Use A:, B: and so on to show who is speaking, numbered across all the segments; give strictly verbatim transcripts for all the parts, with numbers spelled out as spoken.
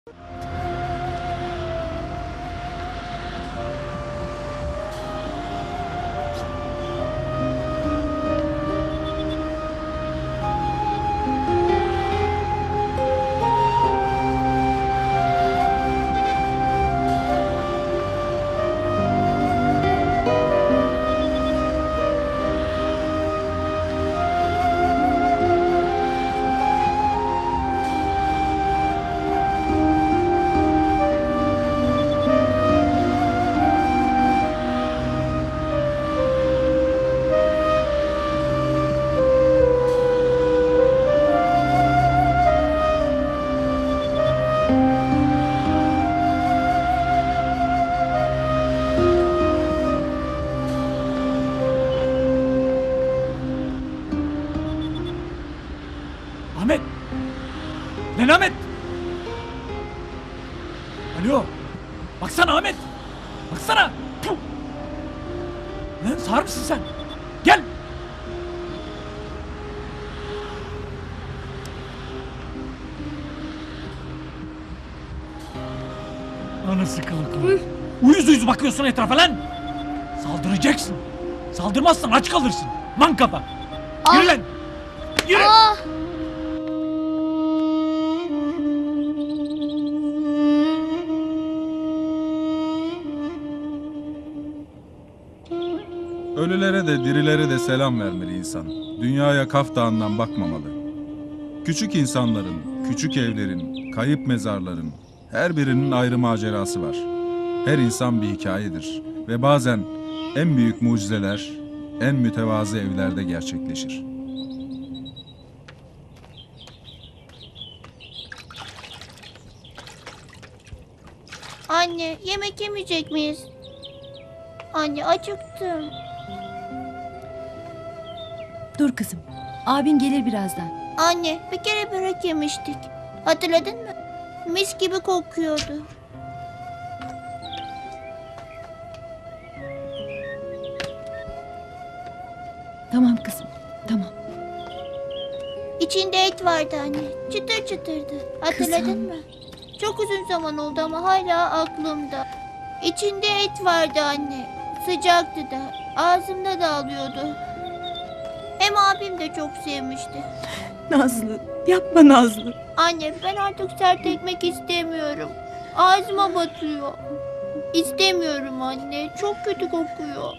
A: Ahmet! Lan Ahmet! Alo! Baksana Ahmet! Baksana! Puh! Lan sağır mısın sen? Gel! Anası kılıklı. Uyuz uyuz bakıyorsun etrafa lan! Saldıracaksın. Saldırmazsan aç kalırsın. Mankapa! Yürü lan! Yürü!
B: Ah!
C: Ölülere de dirilere de selam vermeli insan. Dünyaya Kaf Dağı'ndan bakmamalı. Küçük insanların, küçük evlerin, kayıp mezarların her birinin ayrı macerası var. Her insan bir hikayedir ve bazen en büyük mucizeler en mütevazı evlerde gerçekleşir.
B: Anne, yemek yemeyecek miyiz? Anne, acıktım.
D: Dur kızım. Abin gelir birazdan.
B: Anne, bir kere börek yemiştik. Hatırladın mı? Mis gibi kokuyordu.
D: Tamam kızım. Tamam.
B: İçinde et vardı anne. Çıtır çıtırdı. Hatırladın
D: Kızım.
B: mı? Çok uzun zaman oldu ama hala aklımda. İçinde et vardı anne. Sıcaktı da. Ağzımda dağılıyordu. Hem abim de çok sevmişti.
D: Nazlı. Yapma Nazlı.
B: Anne, ben artık sert ekmek istemiyorum. Ağzıma batıyor. İstemiyorum anne. Çok kötü kokuyor.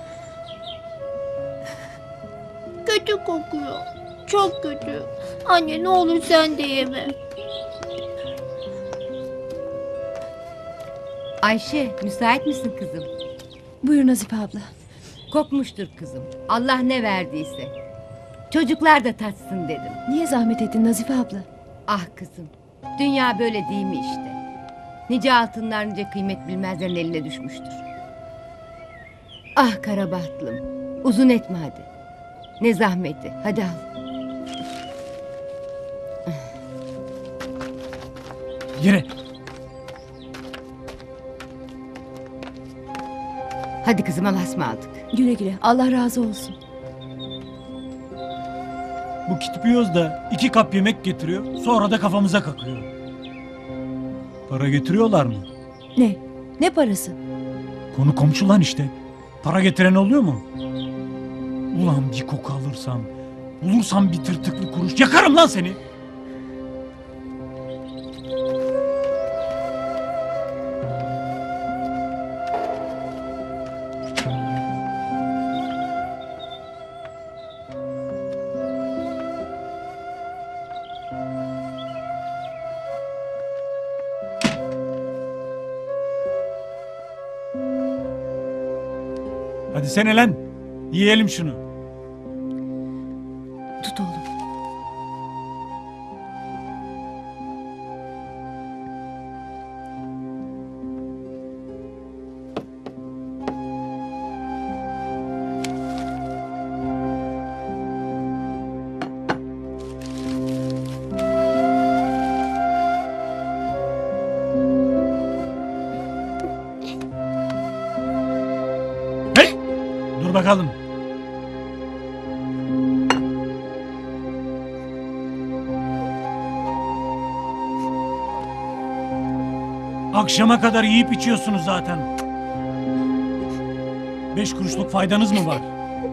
B: Kötü kokuyor. Çok kötü. Anne, ne olur sen de yeme.
E: Ayşe, müsait misin kızım?
D: Buyur Nazife abla.
E: Kokmuştur kızım. Allah ne verdiyse. Çocuklar da tatsın dedim.
D: Niye zahmet ettin Nazife abla?
E: Ah kızım, dünya böyle değil mi işte? Nice altınlar nice kıymet bilmezlerin eline düşmüştür. Ah karabahtlım, uzun etme hadi. Ne zahmeti, hadi al.
A: Yere!
E: Hadi kızım, Allah'a ısmarladık.
D: Güle güle. Allah razı olsun.
A: Bu kitpiyoz da iki kap yemek getiriyor, sonra da kafamıza kakıyor. Para getiriyorlar mı?
D: Ne? Ne parası?
A: Konu komşu lan işte. Para getiren oluyor mu? Ulan bir koku alırsam, bulursam bir tırtıklı kuruş, yakarım lan seni! Hadi sene lan, yiyelim şunu.
D: Tut oğlum.
A: Hey! Dur bakalım. Akşama kadar yiyip içiyorsunuz zaten. Beş kuruşluk faydanız mı var?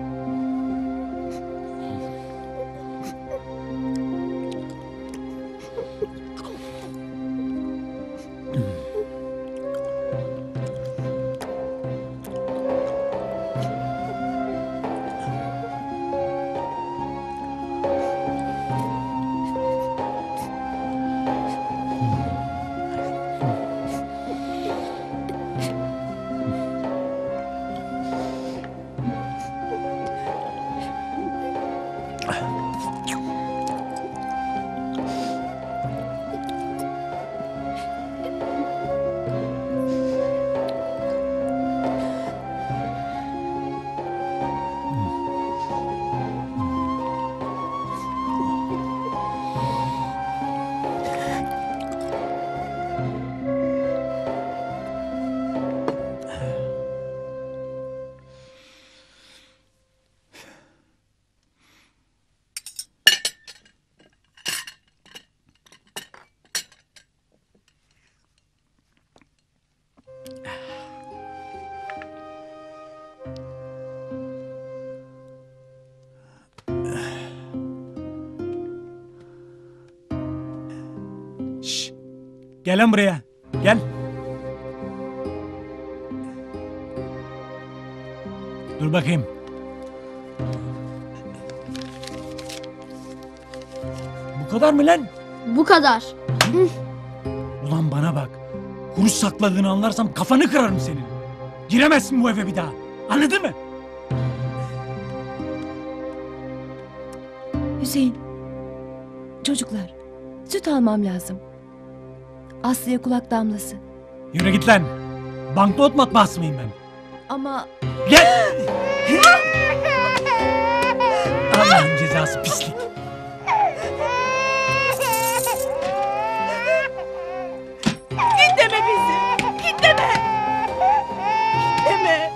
A: Şşş. Gel lan buraya. Gel. Dur bakayım. Bu kadar mı lan?
F: Bu kadar.
A: Ulan bana bak. Kuruş sakladığını anlarsam kafanı kırarım senin. Giremezsin bu eve bir daha. Anladın mı?
D: Hüseyin. Çocuklar. Süt almam lazım. Aslı'ya kulak damlası.
A: Yürü git lan. Banknot matbaası mıyım ben?
D: Ama
A: Gel. Allah'ın cezası pislik.
G: Kitleme bizi. Kitleme. Kitleme.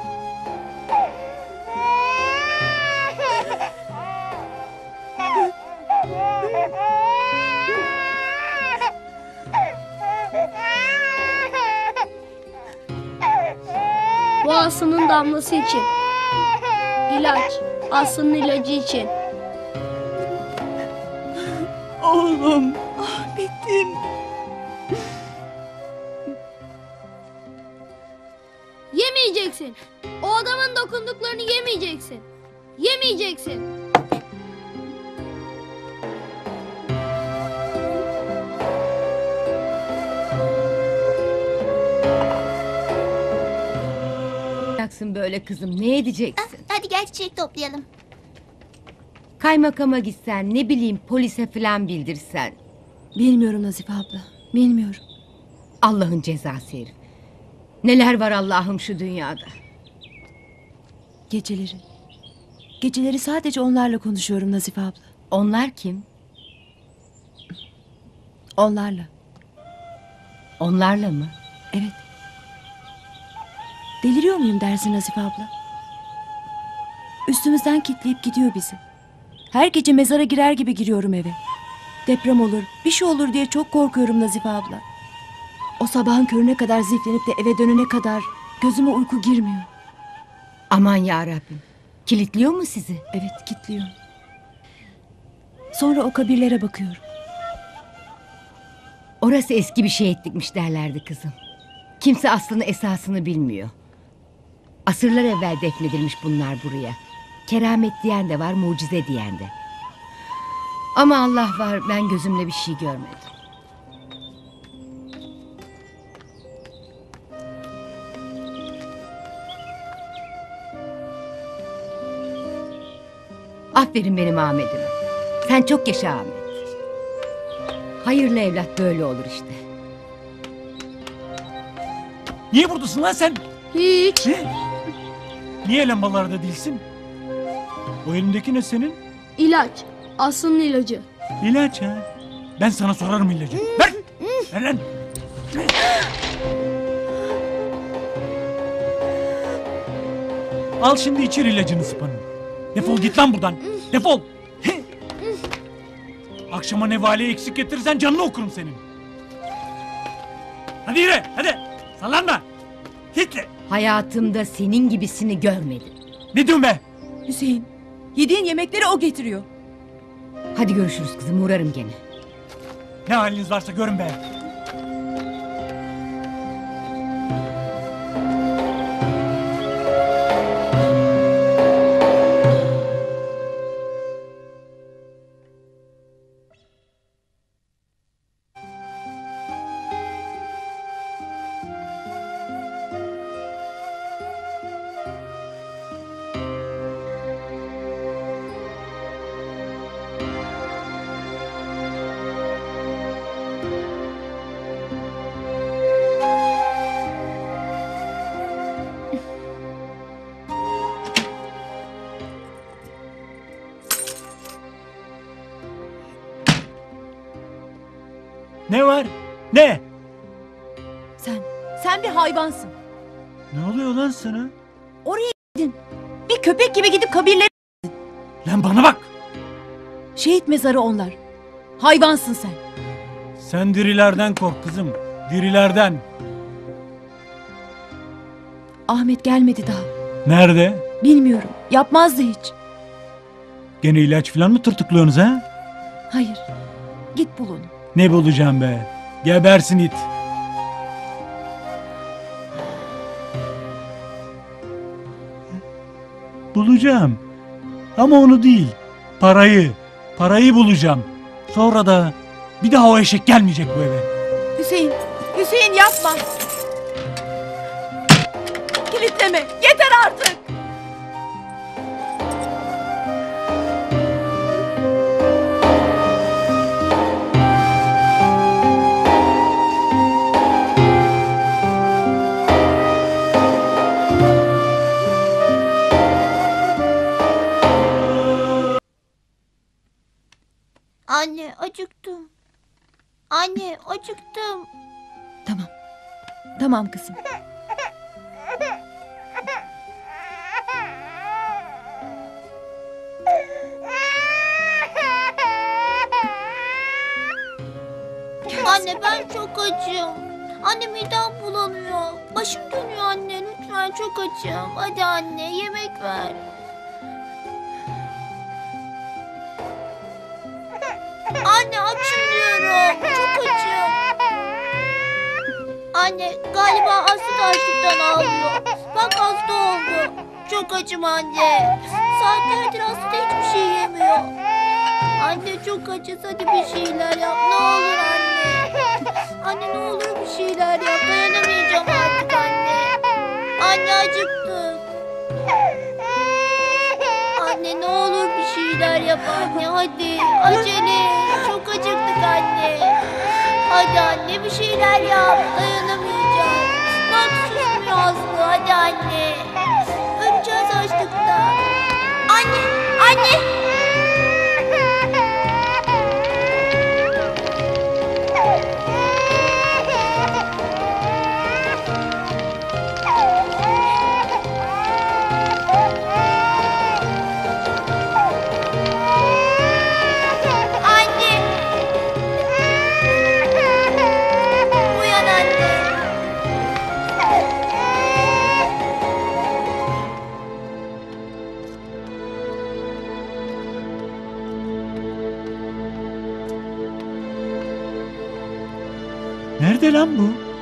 F: Bu Aslı'nın damlası için. İlaç. Aslı'nın ilacı için.
G: Oğlum. Ahmet'im.
F: Yemeyeceksin. O adamın dokunduklarını yemeyeceksin. Yemeyeceksin.
E: Yaksın böyle kızım, ne edeceksin?
B: Hadi gel çiçek toplayalım.
E: Kaymakama gitsen, ne bileyim polise falan bildirsen.
D: bilmiyorum Nazife abla. Bilmiyorum.
E: Allah'ın cezası herif. Neler var Allah'ım şu dünyada.
D: Geceleri. Geceleri sadece onlarla konuşuyorum Nazife abla.
E: Onlar kim?
D: Onlarla.
E: Onlarla mı?
D: Evet. Deliriyor muyum dersin Nazife abla? Üstümüzden kitleyip gidiyor bizi. Her gece mezara girer gibi giriyorum eve. Deprem olur, bir şey olur diye çok korkuyorum Nazife abla. O sabahın körüne kadar ziflenip de eve dönene kadar gözüme uyku girmiyor.
E: Aman ya Rabbim. Kilitliyor mu sizi?
D: Evet, kilitliyor. Sonra o kabirlere bakıyorum.
E: Orası eski bir şehitlikmiş derlerdi kızım. Kimse aslını esasını bilmiyor. Asırlar evvel defnedilmiş bunlar buraya. Keramet diyen de var, mucize diyen de. Ama Allah var, ben gözümle bir şey görmedim. Aferin benim Ahmet'ime. Sen çok yaşa Ahmet. Hayırlı evlat böyle olur işte.
A: Niye buradasın lan sen?
F: Hiç.
A: Ne? Niye lambalarda değilsin? O elindeki ne senin?
F: İlaç. Aslı'nın ilacı.
A: İlaç ha. Ben sana sorarım ilacı. Ver! Ver lan! Al şimdi içir ilacını sıpanın. Defol git lan buradan. Defol! Akşama nevale eksik getirirsen canını okurum senin. Hadi yürü hadi. Sallanma. Hitle.
E: Hayatımda senin gibisini görmedim.
A: Ne diyorsun be?
D: Hüseyin, yediğin yemekleri o getiriyor.
E: Hadi görüşürüz kızım, uğrarım gene.
A: Ne haliniz varsa görün be. Ne var? Ne?
D: Sen, sen bir hayvansın.
A: Ne oluyor lan sana?
D: Oraya gidin. Bir köpek gibi gidip kabirlere...
A: Lan bana bak.
D: Şehit mezarı onlar. Hayvansın sen.
A: Sen dirilerden kork kızım. Dirilerden.
D: Ahmet gelmedi daha.
A: Nerede?
D: Bilmiyorum. Yapmazdı hiç.
A: Gene ilaç falan mı tırtıklıyorsunuz ha?
D: Hayır. Git bul onu.
A: Ne bulacağım be? Gebersin it. Bulacağım. Ama onu değil. Parayı. Parayı bulacağım. Sonra da bir daha o eşek gelmeyecek bu eve.
D: Hüseyin. Hüseyin yapma. Kilitleme. Yeter artık.
B: Anne acıktım. Anne acıktım.
D: Tamam. Tamam kızım.
B: Anne ben çok açım. Anne midem bulanıyor. Başım dönüyor anne. Lütfen çok açım. Hadi anne yemek ver. Anne açım diyorum. Çok açım. Anne galiba Aslı da açlıktan ağlıyor. Bak hasta oldu. Çok açım anne. Saatlerdir Aslı da hiçbir şey yemiyor. Anne çok açız, hadi bir şeyler yap. Ne olur anne. Anne ne olur bir şeyler yap. Dayanamayacağım artık anne. Anne acıktım. Anne ne olur bir şeyler yap anne hadi. Acele. Çok acıktık anne. Hadi anne bir şeyler yap. Dayanamayacağım. Bak susmuyor Aslı. Hadi anne. Öleceğiz açlıktan. Anne. Anne.
A: Nerede lan bu?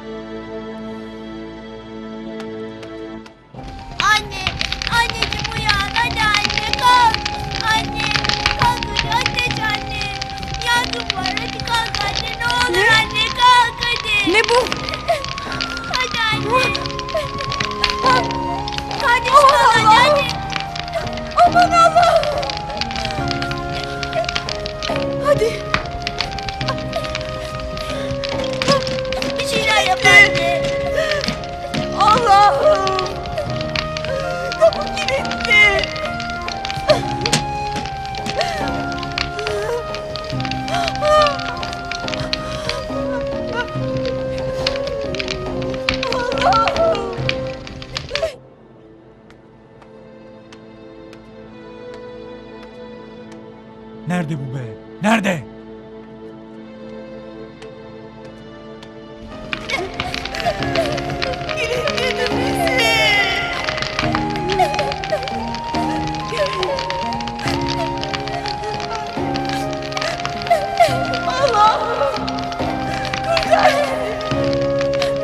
B: Anne, anneciğim uyan. Hadi anne kalk. Anne, kalk hadi ateş anne. Yangın var hadi kalk anne. Ne olur anne kalk hadi.
D: Ne bu?
B: Hadi anne. Kardeşim al hadi hadi.
D: Aman Allah. Hadi.
B: Bir şeyler yap anne.
G: Allah'ım. Kapı kilitli. Allah'ım.
A: Nerede bu be? Nerede?
G: Kireçledi bizi. Allah'ım. Kurtar beni.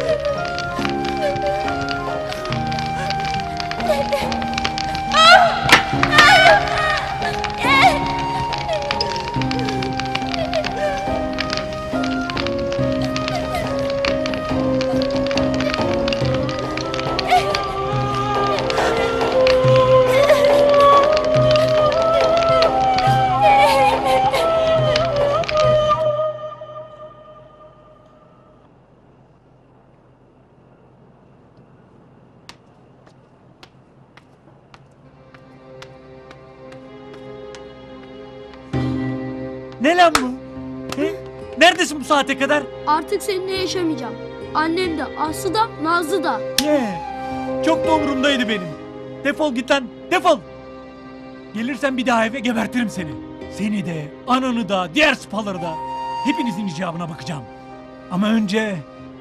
A: Ne lan bu? He? Neredesin bu saate kadar?
F: Artık seninle yaşamayacağım. Annem de, Aslı da, Nazlı da.
A: Ne? Çok da umurumdaydı benim. Defol git lan, defol. Gelirsen bir daha eve gebertirim seni. Seni de, ananı da, diğer sıpaları da. Hepinizin icabına bakacağım. Ama önce...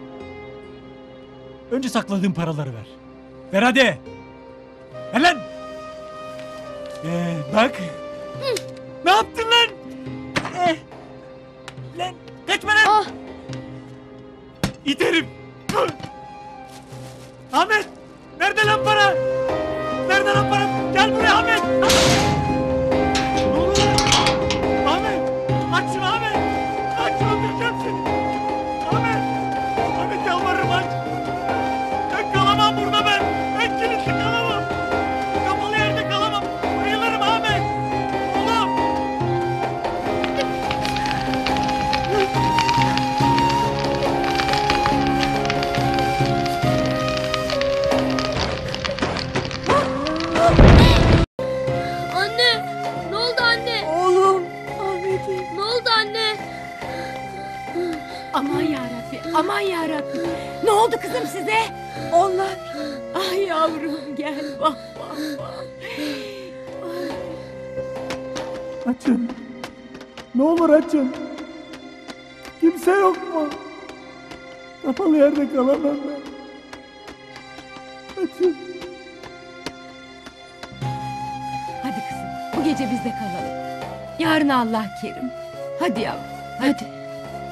A: Önce sakladığım paraları ver. Ver hadi. Ver lan. Ee, bak. Ne yaptın lan? Eh. Lan kaçma lan.
F: Ah!
A: İterim. Ahmet. Nerede lan para? Nerede lan para? Gel buraya Ahmet. Ne oluyor lan? Ahmet. Aç şunu Ahmet. Aç şunu, öldüreceğim seni. Ahmet. Ahmet yalvarırım aç. Ben kalamam burada ben. Ben kilitli kalamam. Kapalı yerde kalamam. Bayılırım Ahmet. Oğlum.
F: Anne! Ne oldu anne?
G: Oğlum. Ahmet'im.
F: Ne oldu anne?
E: Aman yarabbi, aman yarabbi. Ne oldu kızım size?
G: Onlar.
E: Ay yavrum gel bak bak bak.
A: Açın. Ne olur açın. Kimse yok mu? Kapalı yerde kalamam ben. Açın.
E: Hadi kızım bu gece bizde kalalım. Yarın Allah kerim. Hadi yavrum hadi.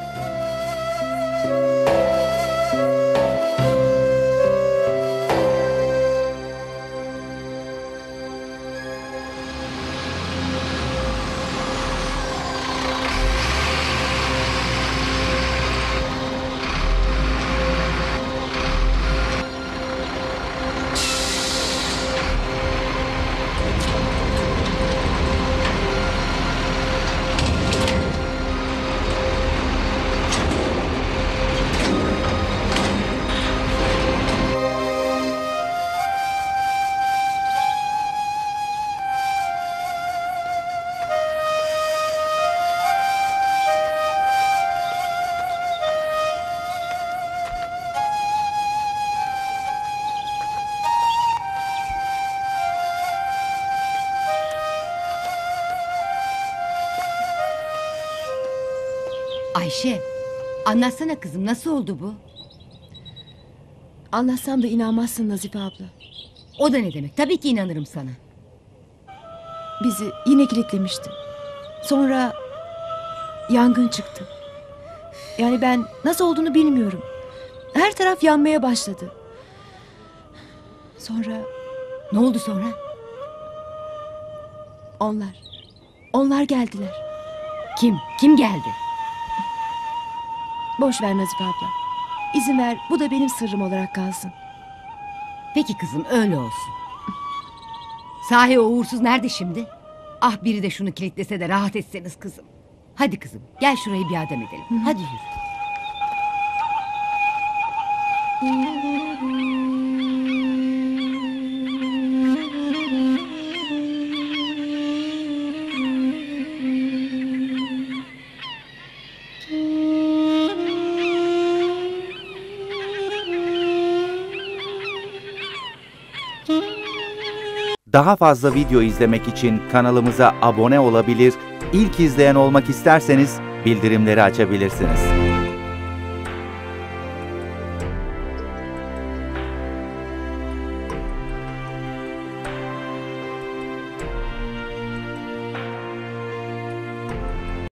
E: Ayşe, anlatsana kızım nasıl oldu bu?
D: Anlatsam da inanmazsın Nazife abla.
E: O da ne demek? Tabii ki inanırım sana.
D: Bizi yine kilitlemişti. Sonra yangın çıktı. Yani ben nasıl olduğunu bilmiyorum. Her taraf yanmaya başladı. Sonra
E: Ne oldu sonra?
D: onlar. Onlar geldiler.
E: Kim? Kim geldi?
D: Boş ver Nazife abla. İzin ver, bu da benim sırrım olarak kalsın.
E: Peki kızım öyle olsun. Sahi o uğursuz nerede şimdi? Ah biri de şunu kilitlese de rahat etseniz kızım. Hadi kızım gel şurayı bir adam edelim. Hadi yürü.
H: Daha fazla video izlemek için kanalımıza abone olabilir, ilk izleyen olmak isterseniz bildirimleri açabilirsiniz.